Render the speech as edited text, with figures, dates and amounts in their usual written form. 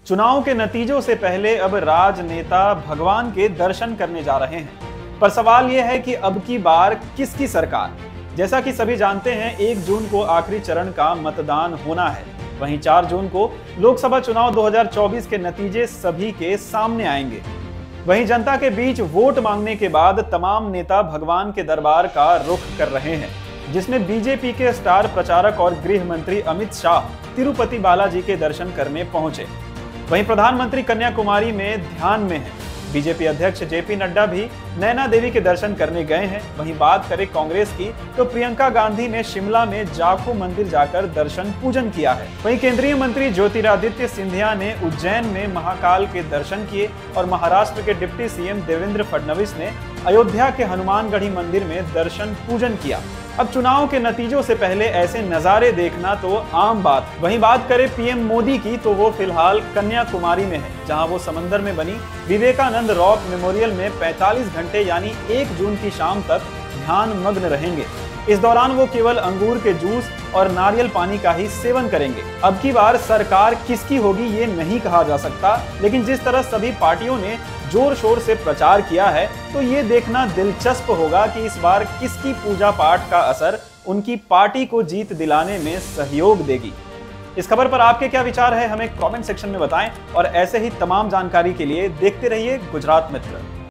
चुनाव के नतीजों से पहले अब राजनेता भगवान के दर्शन करने जा रहे हैं। पर सवाल यह है कि अब की बार किसकी सरकार। जैसा कि सभी जानते हैं, 1 जून को आखिरी चरण का मतदान होना है। वहीं 4 जून को लोकसभा चुनाव 2024 के नतीजे सभी के सामने आएंगे। वहीं जनता के बीच वोट मांगने के बाद तमाम नेता भगवान के दरबार का रुख कर रहे हैं, जिसमें बीजेपी के स्टार प्रचारक और गृह मंत्री अमित शाह तिरुपति बालाजी के दर्शन करने पहुंचे। वहीं प्रधानमंत्री कन्याकुमारी में ध्यान में हैं। बीजेपी अध्यक्ष जेपी नड्डा भी नैना देवी के दर्शन करने गए हैं। वहीं बात करें कांग्रेस की, तो प्रियंका गांधी ने शिमला में जाखू मंदिर जाकर दर्शन पूजन किया है। वहीं केंद्रीय मंत्री ज्योतिरादित्य सिंधिया ने उज्जैन में महाकाल के दर्शन किए और महाराष्ट्र के डिप्टी सीएम देवेंद्र फडणवीस ने अयोध्या के हनुमानगढ़ी मंदिर में दर्शन पूजन किया। अब चुनाव के नतीजों से पहले ऐसे नजारे देखना तो आम बात। वहीं बात करें पीएम मोदी की, तो वो फिलहाल कन्याकुमारी में है, जहां वो समंदर में बनी विवेकानंद रॉक मेमोरियल में 45 घंटे यानी 1 जून की शाम तक ध्यान मग्न रहेंगे। इस दौरान वो केवल अंगूर के जूस और नारियल पानी का ही सेवन करेंगे। अब की बार सरकार किसकी होगी ये नहीं कहा जा सकता, लेकिन जिस तरह सभी पार्टियों ने जोर शोर से प्रचार किया है, तो ये देखना दिलचस्प होगा कि इस बार किसकी पूजा पाठ का असर उनकी पार्टी को जीत दिलाने में सहयोग देगी। इस खबर पर आपके क्या विचार है, हमें कमेंट सेक्शन में बताएं और ऐसे ही तमाम जानकारी के लिए देखते रहिए गुजरात मित्र।